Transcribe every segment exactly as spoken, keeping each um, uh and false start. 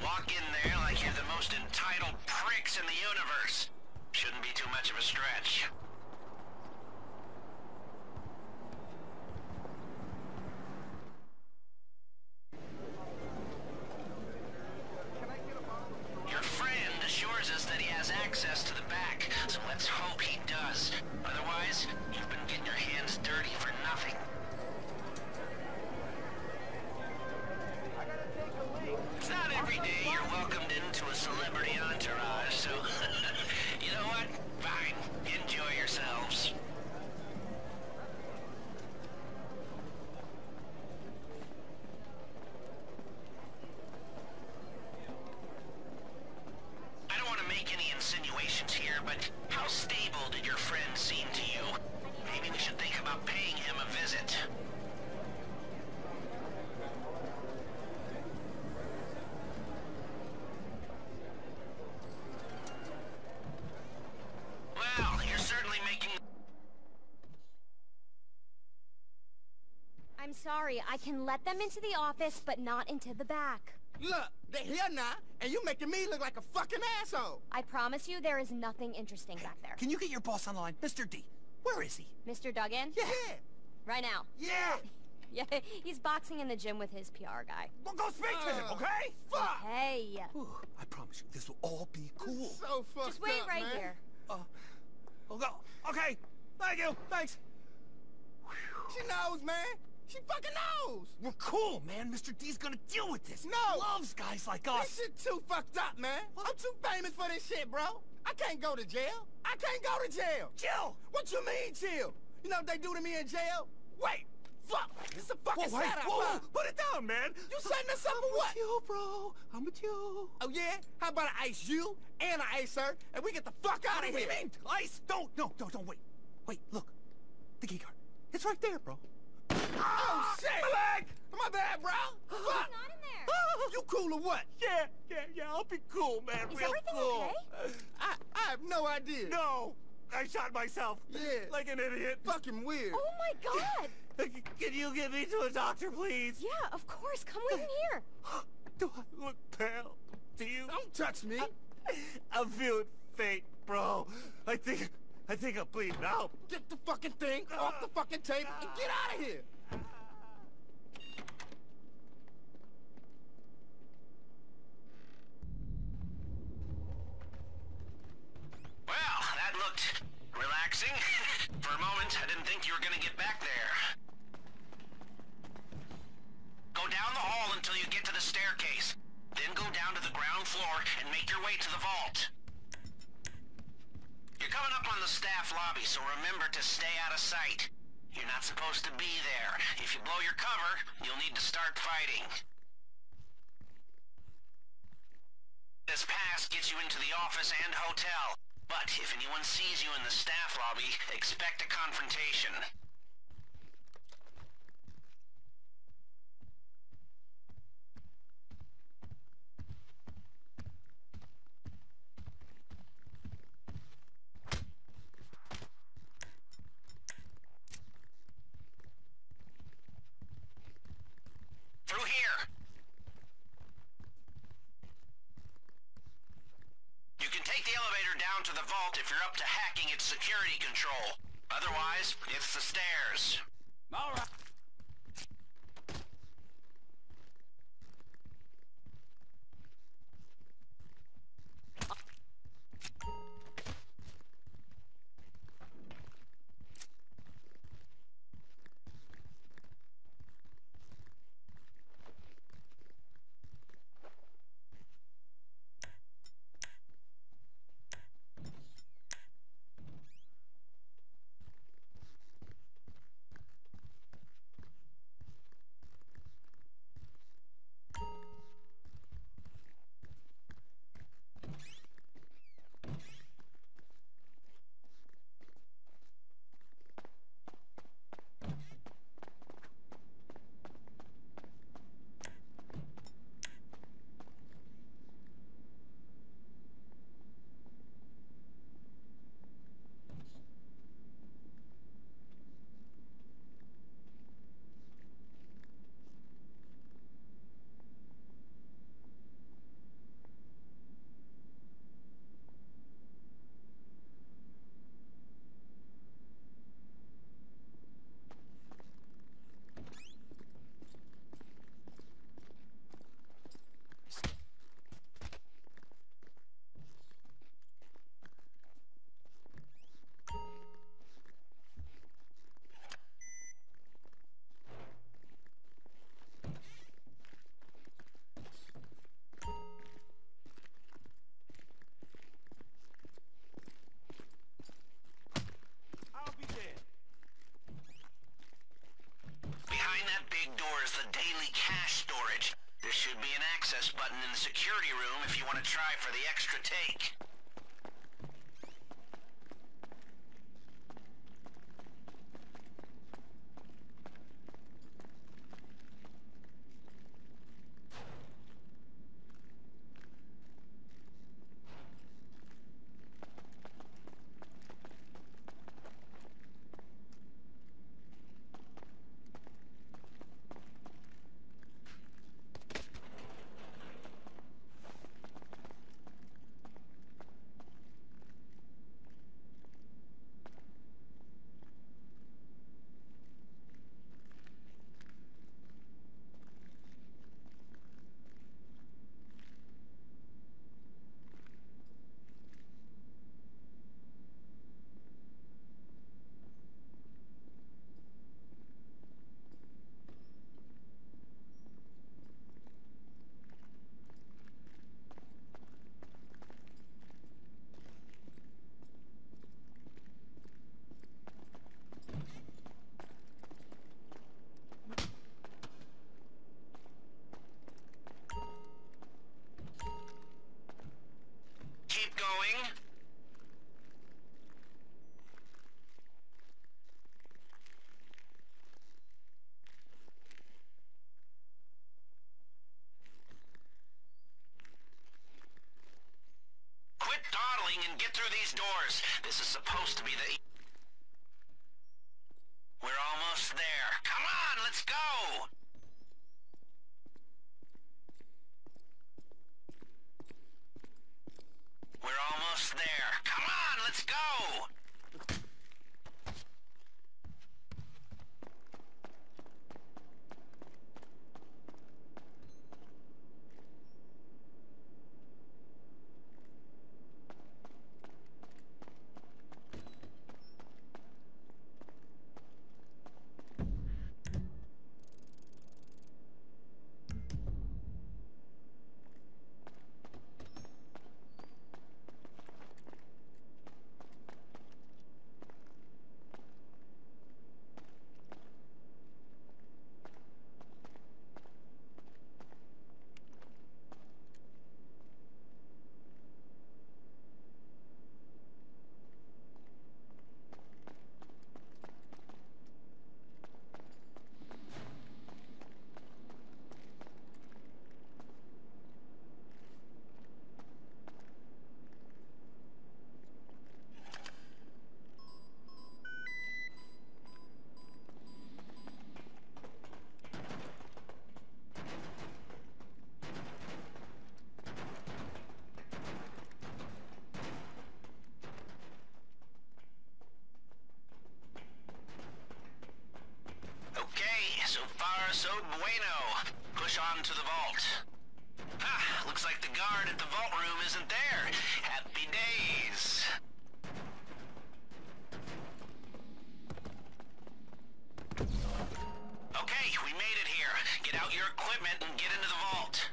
walk in there like you're the most entitled pricks in the universe. Shouldn't be too much of a stretch. Your friend assures us that he has access to the back, so let's hope he does. Otherwise, you've been getting your hands dirty for nothing. It's not every day you're welcomed into a celebrity entourage, so you know what? Fine. Enjoy yourselves. I don't want to make any insinuations here, but how stable did your friend seem to you? Maybe we should think about paying him a visit. Well, you're certainly making... I'm sorry, I can let them into the office, but not into the back. Look, they're here now, and you making me look like a fucking asshole. I promise you there is nothing interesting back there. Can you get your boss on the line? Mister D, where is he? Mister Duggan? Yeah. Right now. Yeah. Yeah, he's boxing in the gym with his P R guy. Well, go speak to him, Uh, okay? Fuck. Hey, Whew, I promise you, this will all be cool. This is so fucked just wait up, right man. here. Uh, oh, go. Okay, thank you, thanks. She knows, man. She fucking knows. We're cool, man. Mister D's gonna deal with this. No. He loves guys like This us. shit too fucked up, man. I'm too famous for this shit, bro. I can't go to jail. I can't go to jail. Chill. What you mean, chill? You know what they do to me in jail? Wait. Fuck. This is a fucking Whoa, hey, setup, whoa, huh? put it down, man. You setting us up I'm for what? with you, bro. I'm with you. Oh, yeah? How about I ice you and I ice her, and we get the fuck out of What do here? you mean? Ice? Don't, no, no, don't wait. Wait, look. The key card. It's right there, bro. Oh, shit! My leg! My bad, bro. Fuck. Not in there. You cool or what? Yeah, yeah, yeah, I'll be cool, man. Is Real everything cool. okay? I, I have no idea. No, I shot myself. Yeah. Like an idiot. Fucking weird. Oh my god! Can you get me to a doctor, please? Yeah, of course. Come with me here. Do I look pale? Do you? Don't touch me. I'm feeling faint, bro. I think, I think I'm bleeding out. Get the fucking thing off the fucking table and get out of here. Well, that looked relaxing. For a moment, I didn't think you were gonna get back there. Go down the hall until you get to the staircase. Then go down to the ground floor and make your way to the vault. You're coming up on the staff lobby, so remember to stay out of sight. You're not supposed to be there. If you blow your cover, you'll need to start fighting. This pass gets you into the office and hotel. But if anyone sees you in the staff lobby, expect a confrontation. Through here. You can take the elevator down to the vault if you're up to hacking its security control. Otherwise, it's the stairs. All right. access button in the security room if you want to try for the extra take. Keep going. Quit dawdling and get through these doors. This is supposed to be the... We're almost there. Come on, let's go! We're almost there. Come on, let's go! So far, so bueno. Push on to the vault. Ah, looks like the guard at the vault room isn't there. Happy days. Okay, we made it here. Get out your equipment and get into the vault.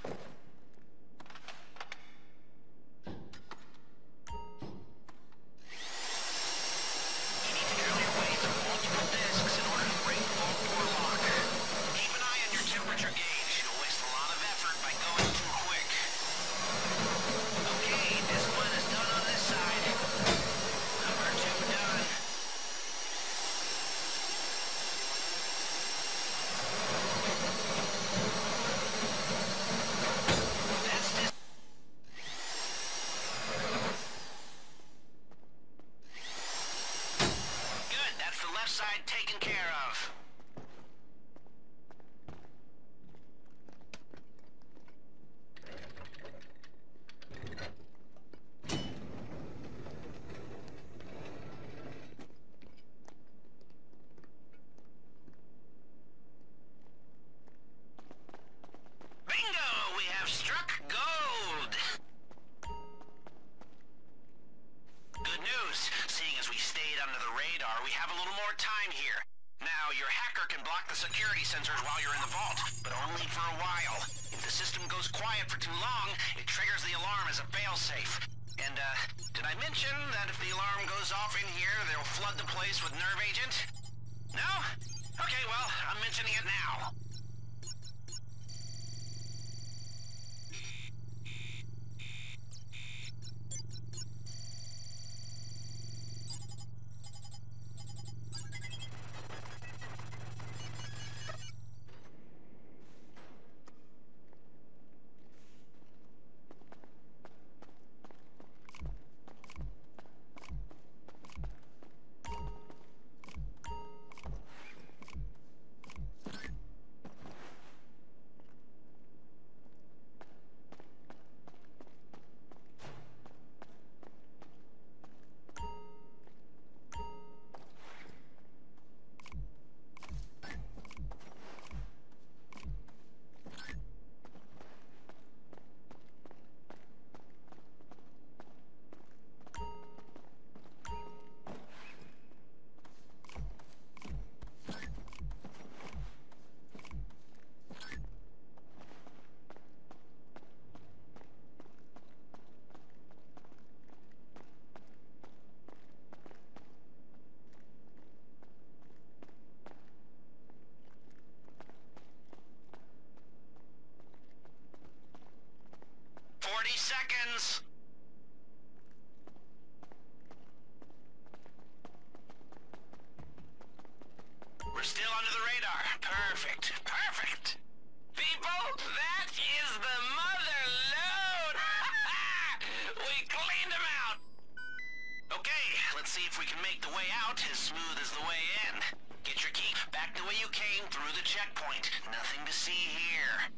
Side taken care of. Bingo! We have struck gold! Good news. Seeing as we stayed under the radar, we have a little more time here. Now, your hacker can block the security sensors while you're in the vault, but only for a while. If the system goes quiet for too long, it triggers the alarm as a failsafe. And, uh, did I mention that if the alarm goes off in here, they'll flood the place with nerve agent? No? Okay, well, I'm mentioning it now. citizens? We're still under the radar. Perfect. Perfect. People, that is the mother load! We cleaned them out! Okay, let's see if we can make the way out as smooth as the way in. Get your key back the way you came through the checkpoint. Nothing to see here.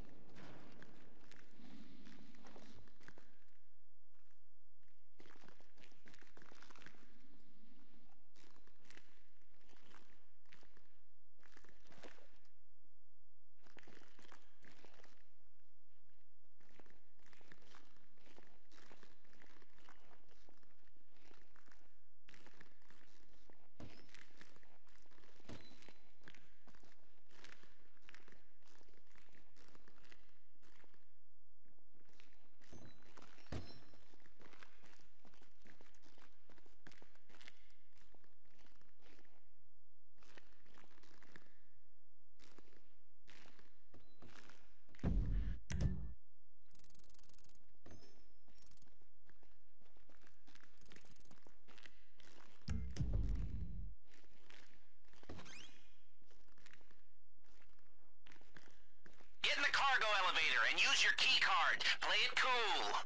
Get in the cargo elevator and use your key card. Play it cool.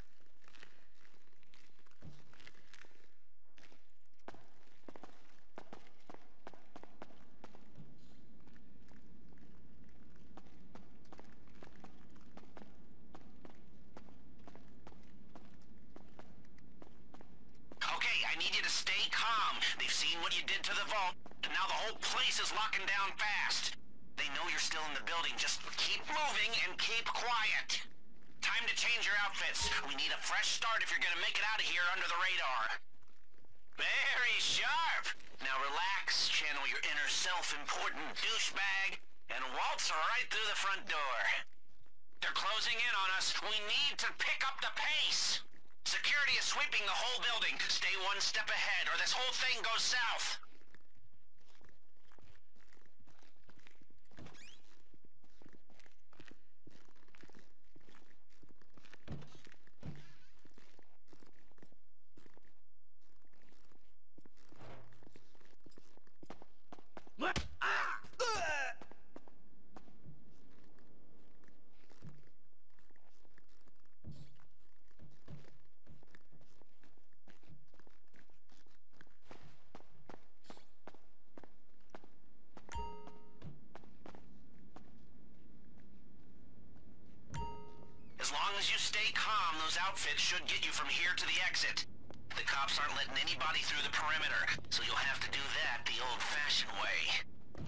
Okay, I need you to stay calm. They've seen what you did to the vault, and now the whole place is locking down fast. They know you're still in the building. Just keep moving and keep quiet. Time to change your outfits. We need a fresh start if you're gonna make it out of here under the radar. Very sharp. Now relax, channel your inner self-important douchebag, and waltz right through the front door. They're closing in on us. We need to pick up the pace. Security is sweeping the whole building. Stay one step ahead, or this whole thing goes south. As long as you stay calm, those outfits should get you from here to the exit. The cops aren't letting anybody through the perimeter, so you'll have to do that the old-fashioned way.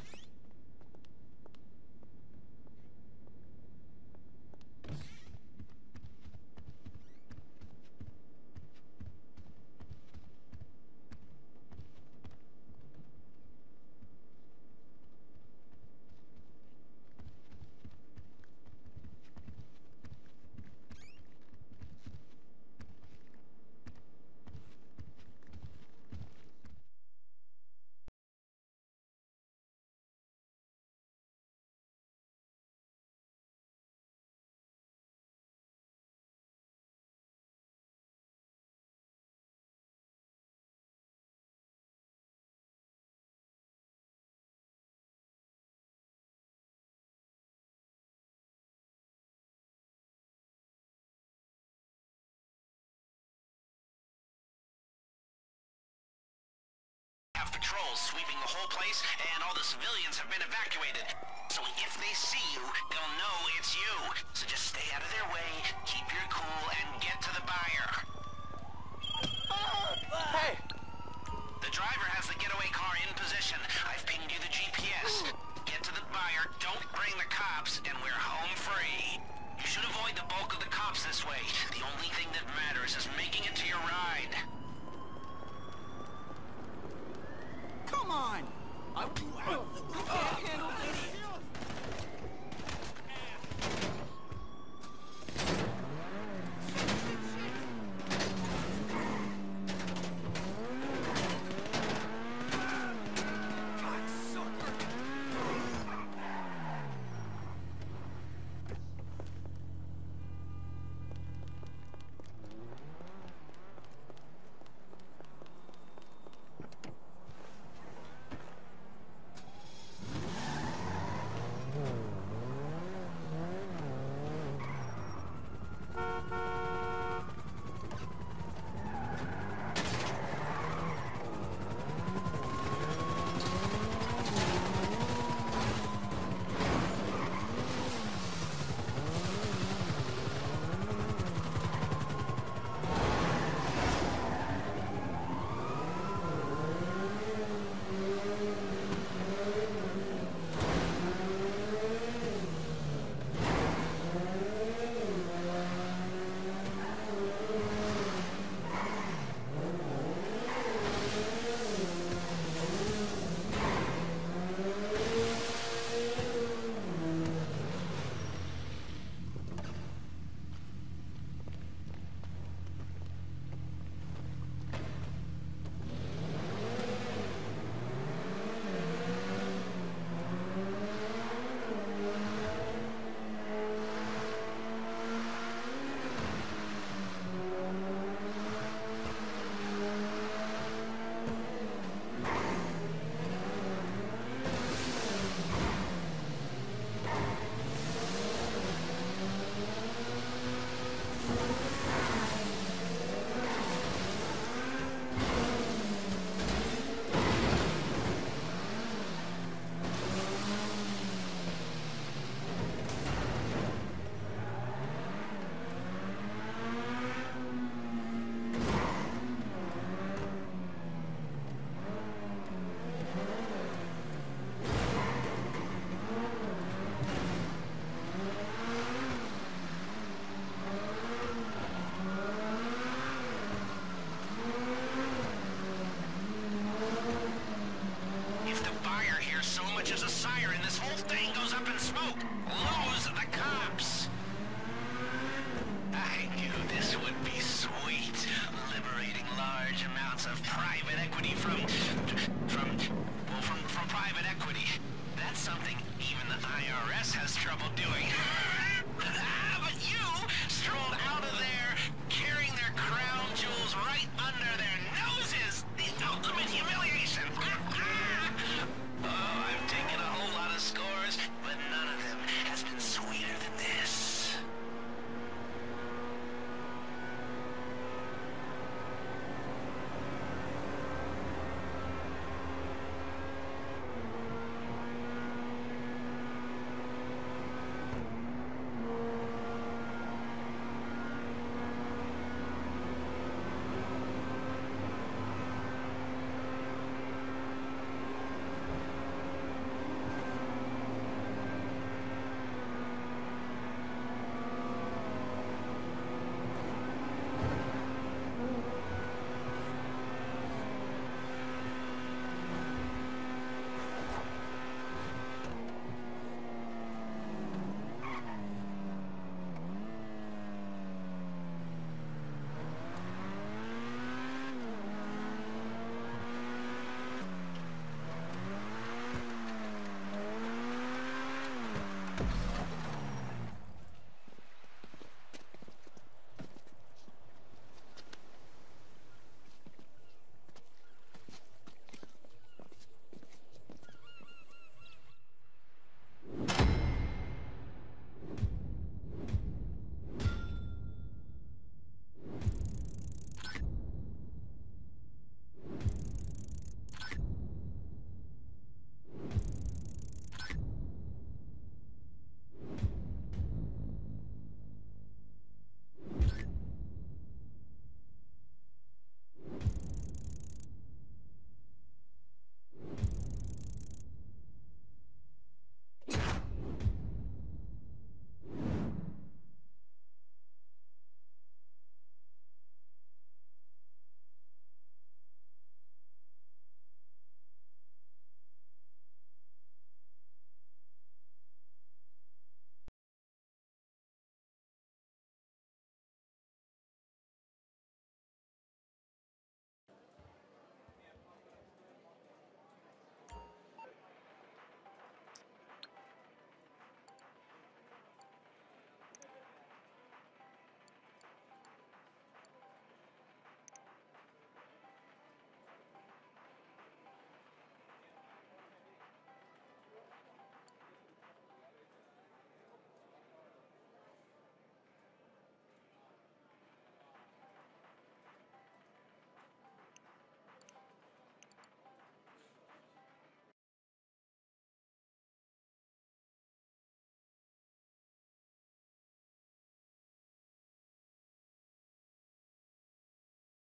Have patrols sweeping the whole place, and all the civilians have been evacuated. So if they see you, they'll know it's you. So just stay out of their way, keep your cool, and get to the buyer. Hey! The driver has the getaway car in position. I've pinged you the G P S. Get to the buyer, don't bring the cops, and we're home free. You should avoid the bulk of the cops this way. The only thing that matters is making it to your ride. Come on! I, I, I can't handle this. trouble doing